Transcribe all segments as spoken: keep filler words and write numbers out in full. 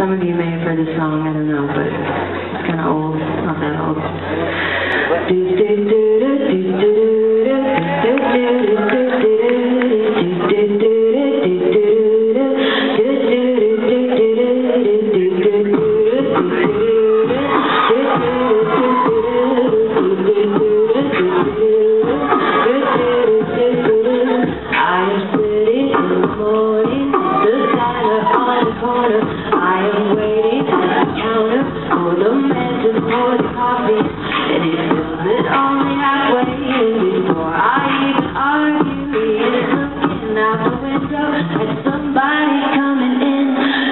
Some of you may have heard this song, I don't know, but it's kind of old, not that old. I am waiting at the counter for the man to pour the coffee, and he fills it only halfway, and before I even argue, he is looking out the window at somebody coming in.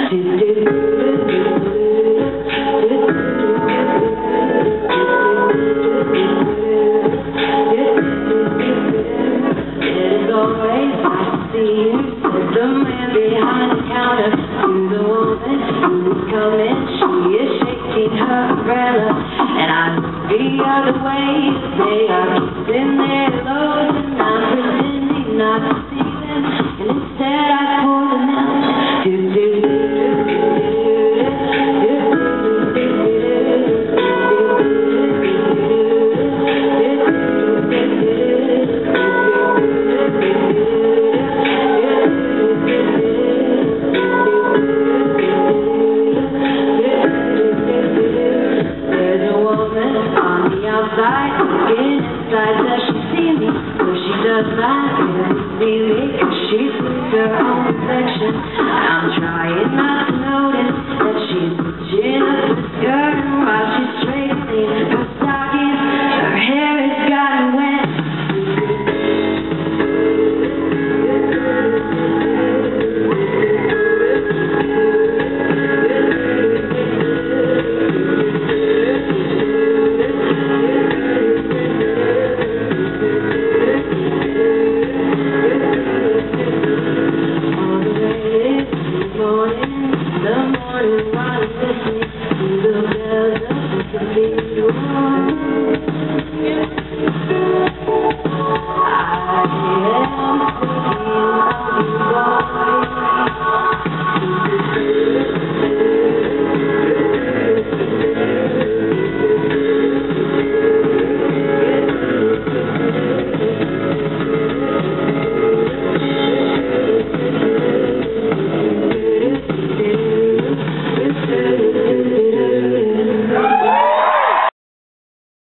As always, I see you, says the man behind the counter, to the woman who's coming. She is shaking her umbrella, and I look the other way. They are keeping their loads, and I'm pretending not to see them, and instead I pour the milk. Do, do, do, do, outside, looking inside, does she see me? No, she does not really, cause she sees her own reflection. I'm trying not to notice.